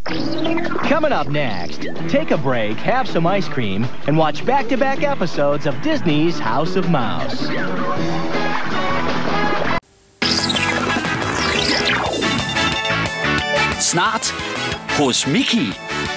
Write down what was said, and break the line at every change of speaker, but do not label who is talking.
Coming up next, take a break, have some ice cream, and watch back-to-back episodes of Disney's House of Mouse.
Snart hos Mickey.